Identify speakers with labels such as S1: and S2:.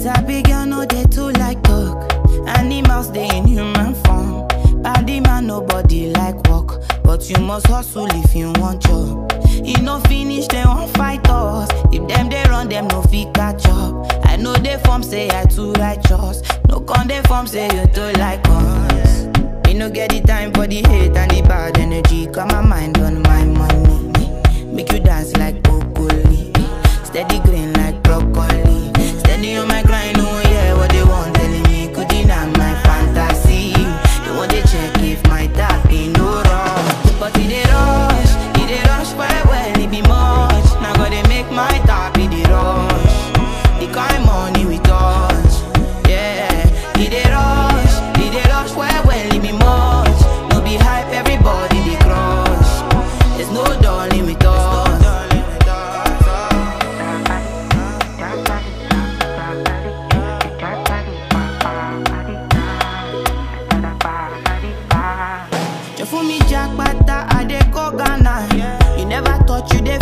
S1: Sabi girl no dey too like talk. Animals they in human form. Body man nobody like work, but you must hustle if you want job. You no finish they won't fight us. If them they run them no fit catch up. I know they form say I too righteous. No con they form say you too like us. Me no get the time for the hate and the bad energy. Got my mind on my money. Make you dance like broccoli. Steady green like broccoli. Steady on my grind, oh yeah, what they want telling me. Could deny my fantasy. They want to check if my tap ain't no wrong. But it they rush well, it be much. Now gotta make my tap in the rush. The kind money we touch, yeah. It they rush well, it be much. No be hype, everybody they crush. There's no darling with us. For me jackpata, I dey go Ghana. You never thought you dey